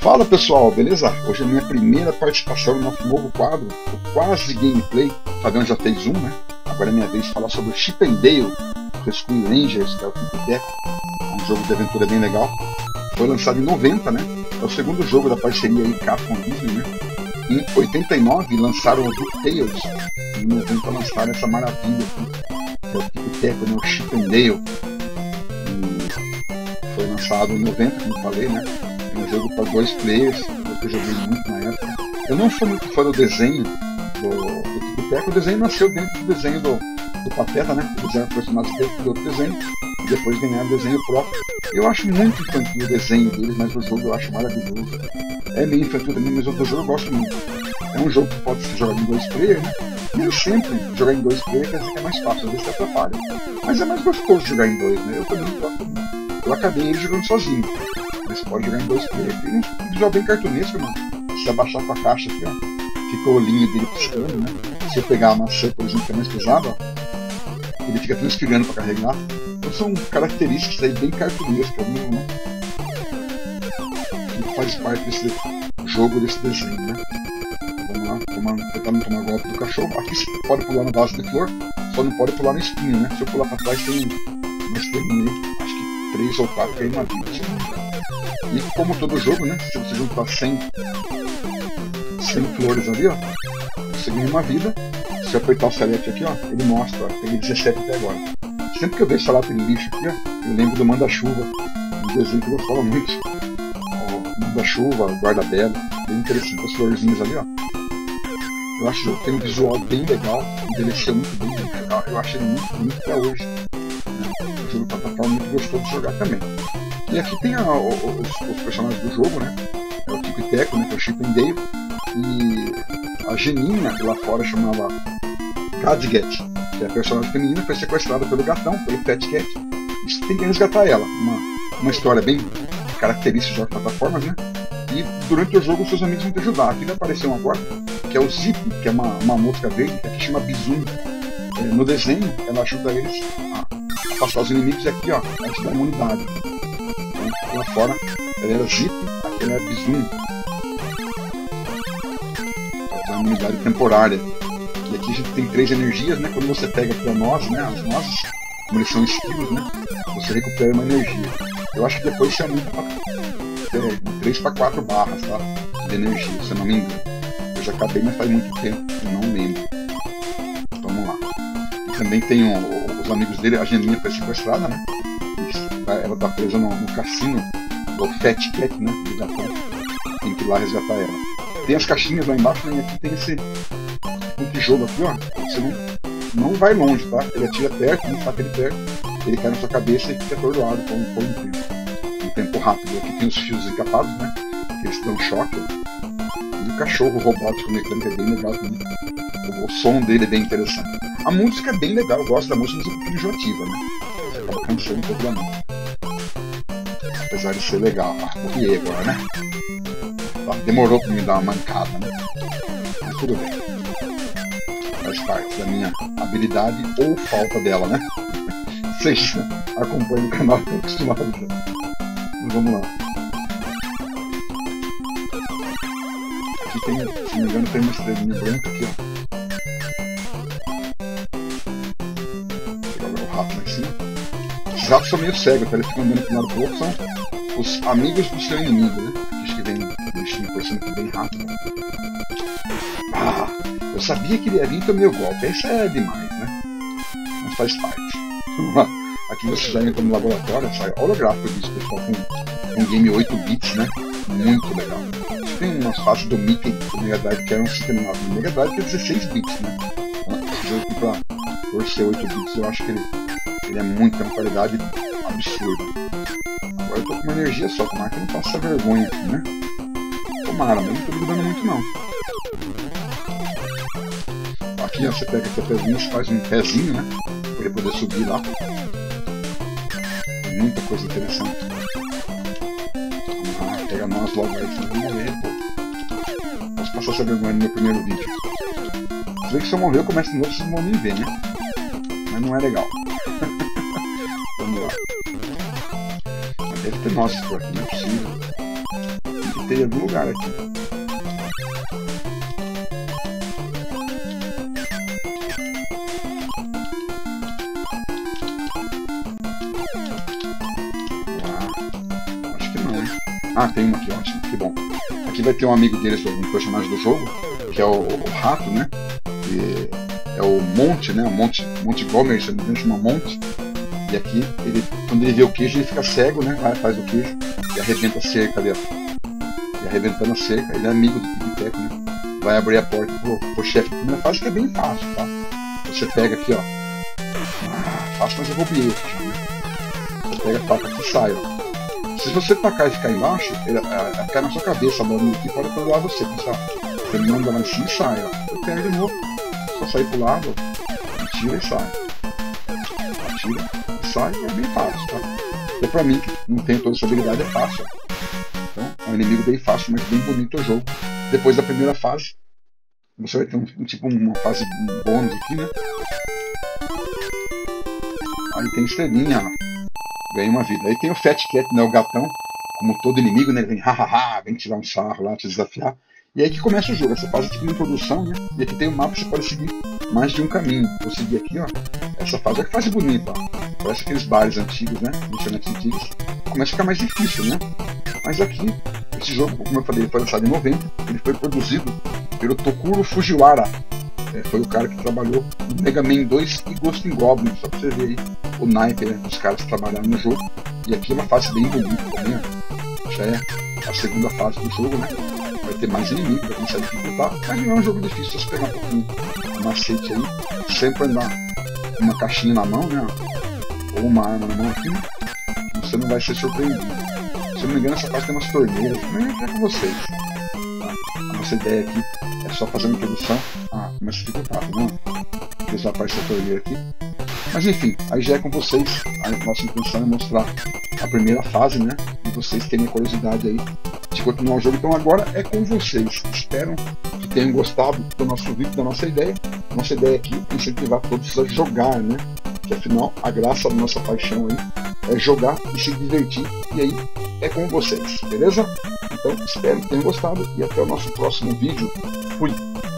Fala pessoal, beleza? Hoje é a minha primeira participação no nosso novo quadro, o Quase Gameplay. O Fabião já fez um, né? Agora é minha vez de falar sobre o Chip 'n Dale Rescue Rangers, que é o Tic Tac, um jogo de aventura bem legal. Foi lançado em 90, né? É o segundo jogo da parceria aí Capcom Disney, né? Em 89 lançaram o DuckTales, em 90 lançaram essa maravilha aqui, que é o Tic Tac, né? O Chip 'n Dale. E foi lançado em 90, como eu falei, né? É um jogo para 2 players, eu joguei muito na época. Eu não sou muito fã do desenho do Tic Tac. O desenho nasceu dentro do desenho do Pateta, né? Eles eram personagens dentro do outro desenho e depois ganharam o desenho próprio. Eu acho muito infantil o desenho deles, mas o jogo eu acho maravilhoso. É meio infantil também, mas o jogo eu gosto muito. É um jogo que pode ser jogado em 2 players, né? E nem sempre jogar em 2 players quer dizer que é mais fácil, às vezes você atrapalha. Mas é mais gostoso jogar em 2, né? Eu também gosto muito. Eu acabei ele jogando sozinho. Você pode jogar em 2 players. Tem um visual bem cartunesco, mano. Se abaixar com a caixa aqui, ó, fica o olhinho dele piscando, né? Se eu pegar a maçã, por exemplo, que é mais pesada, ó, ele fica transfigurando para carregar. Então são características aí bem cartunescas, né? Que faz parte desse jogo, desse desenho, né? Vamos lá, tentar não tomar golpe do cachorro. Aqui você pode pular na base de flor, só não pode pular no espinho, né? Se eu pular para trás tem uma estrelinha aí, acho que 3 ou 4 que é uma vida, se eu não me engano. E como todo jogo, né? Se você juntar 100 flores ali, ó, você ganha uma vida. Se eu apertar o select aqui, ó, ele mostra, ó, tem 17 até agora. Sempre que eu vejo essa lata de lixo aqui, ó, eu lembro do Manda-Chuva, um desenho que eu gostava muito. Ó, Manda-Chuva, Guarda-Belo, bem interessante, as florzinhas ali, ó. Eu acho que o jogo tem um visual bem legal, envelheceu muito bem, legal. Eu achei muito bonito até hoje. O jogo de plataforma muito gostoso de jogar também. E aqui tem os personagens do jogo, né? É o Tic Tac, né? Que é o Chip 'n Dale. E a Geninha, que lá fora chamava Gadget, que é a personagem feminina, foi sequestrada pelo gatão, pelo Fat Cat. E você tem que resgatar ela. Uma história bem característica de jogos de plataformas, né? E durante o jogo os seus amigos vão te ajudar. Aqui vai aparecer um agora, que é o Zip, que é uma mosca verde, que aqui chama Bizum. No desenho, ela ajuda eles a passar os inimigos e aqui, ó, a gente dá imunidade. Lá fora ela era Zip, aqui ela era Bizum. É uma imunidade temporária. E aqui a gente tem 3 energias, né? Quando você pega aqui a noz, né? As nozes, como eles são esquilos, né? Você recupera uma energia. Eu acho que depois você aumenta para 3 para 4 barras, tá? De energia, se eu não me engano. Eu já acabei, mas faz muito tempo, eu não lembro. Vamos lá. E também tem os amigos dele, a Geninha foi sequestrada, né? Ela tá presa no cassino do Fat Cat, né? Do gatão. Tem que ir lá resgatar ela. Tem as caixinhas lá embaixo, né? E aqui tem esse tijolo aqui, ó. Você não vai longe, tá? Ele atira perto, não taca ele perto. Ele cai na sua cabeça e fica atordoado por um tempo. Um tempo rápido. Aqui tem os fios encapados, né? Que eles dão choque. E o cachorro robótico mecânico é bem legal também. O som dele é bem interessante. A música é bem legal, eu gosto da música, mas é um pouquinho enjoativa, né? Você acaba cansando um pouco da música. Apesar de ser legal. Morri agora, né? Demorou pra me dar uma mancada, né? Mas tudo bem. Faz parte da minha habilidade ou falta dela, né? Vocês acompanham o canal, estão acostumados. Mas vamos lá. Aqui tem, se não me engano, tem uma estrelinha branca aqui, ó. O rato lá em cima. Esses ratos são meio cegos, tá? Eles ficam andando de um lado pro outro, são os amigos do seu inimigo, né? Aqui acho que vem um bichinho por cima aqui bem rápido. Eu sabia que ele ia vir também o golpe. Isso é demais, né? Mas faz parte. Vamos lá. Aqui você já entra no laboratório, sai holográfico disso, pessoal, com um game 8 bits, né? Muito legal. Tem umas fases do Mickey do Mega Drive que eram 59. O Mega Drive tem 16 bits, né? Esse jogo aqui, por ser 8 bits, eu acho que ele é muito, tem uma qualidade absurda. Agora eu tô com uma energia só, tomara que eu não faça essa vergonha aqui, né? Tomara, mas não tô duvidando muito não. Aqui ó, você pega aqui a pedrinha, você faz um pezinho, né? Pra ele poder subir lá. Tem muita coisa interessante. Vamos lá, pega nós logo aí, senão eu vou morrer, pô. Posso passar essa vergonha no meu primeiro vídeo. Se bem que se eu morrer eu começo de novo, vocês não vão nem ver, né? Mas não é legal. Vamos lá. Mas deve ter nós por aqui, não é possível. ter em algum lugar aqui. Acho que não, hein? Ah, tem uma aqui, ótimo, que bom. Aqui vai ter um amigo deles, um personagem do jogo, que é o rato, né? Que é o Monte, né? Montgomery, se não me engano, chama Monte. E aqui, quando ele vê o queijo, ele fica cego, né? Vai, faz o queijo e arrebenta a cerca ali, ó. E arrebentando a cerca, ele é amigo do Tic-Tac, né? Vai abrir a porta pro chefe da primeira fase, que é bem fácil, tá? Você pega aqui, ó. Fácil, mas eu roubei aqui, né? Você pega a faca aqui e sai, ó. Se você tacar e ficar embaixo, ela cai na sua cabeça, a bolinha aqui pode pegar você, tá? Você manda lá em cima e sai, ó. Você pega de novo, só sair pro lado, atira e sai. Atira e sai, é bem fácil, tá? Até pra mim, que não tenho toda essa habilidade, é fácil. Então, é um inimigo bem fácil, mas bem bonito o jogo. Depois da primeira fase, você vai ter uma fase bônus aqui, né? Aí tem estrelinha, ó. Ganha uma vida. Aí tem o Fat Cat, né, o gatão, como todo inimigo, né, ele vem hahaha, vem tirar um sarro lá, te desafiar. E aí que começa o jogo, essa fase tipo de introdução, né, e aqui tem um mapa que você pode seguir mais de um caminho. Vou seguir aqui, ó, essa fase, olha que fase bonita, ó. Parece aqueles bares antigos, né, lanchonetes antigos. Começa a ficar mais difícil, né, mas aqui, esse jogo, como eu falei, ele foi lançado em 90, ele foi produzido pelo Tokuro Fujiwara. Foi o cara que trabalhou no Mega Man 2 e Ghost in Goblin, só pra você ver aí o naipe, né, dos caras que trabalharam no jogo. E aqui é uma fase bem bonita também, ó. Já é a segunda fase do jogo, né? Vai ter mais inimigos, vai começar a dificultar, mas não é um jogo difícil, só pegar um pouquinho o macete aí, sempre andar com uma caixinha na mão, né? Ou uma arma na mão aqui, você não vai ser surpreendido. Se eu não me engano, essa fase tem umas torneiras, mas é com vocês. Tá? A nossa ideia aqui é só fazer uma introdução. Começa a dificultar, tá vendo? Deixa eu aparecer a torneira aqui. Mas enfim, aí já é com vocês. A nossa intenção é mostrar a primeira fase, né? E vocês terem a curiosidade aí de continuar o jogo. Então agora é com vocês. Espero que tenham gostado do nosso vídeo, da nossa ideia. Nossa ideia aqui é incentivar todos a jogar, né? Que afinal a graça da nossa paixão aí é jogar e se divertir. E aí é com vocês, beleza? Então espero que tenham gostado e até o nosso próximo vídeo. Fui!